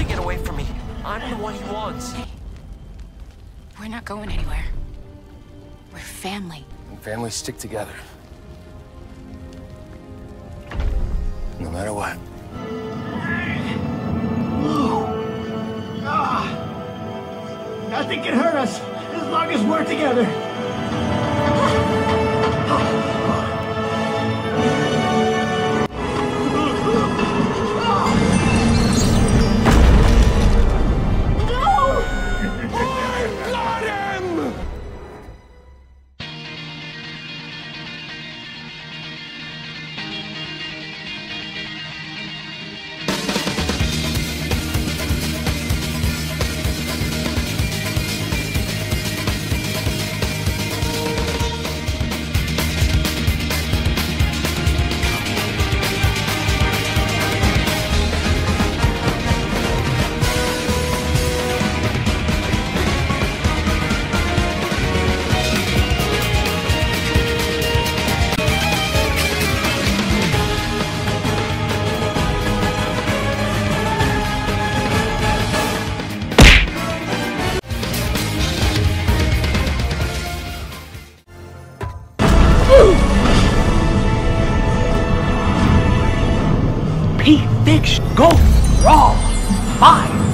get away from me. I'm the one he wants. Hey, we're not going anywhere. We're family. And families stick together. No matter what. Nothing can hurt us as long as we're together. P-Fix Go Raw 5.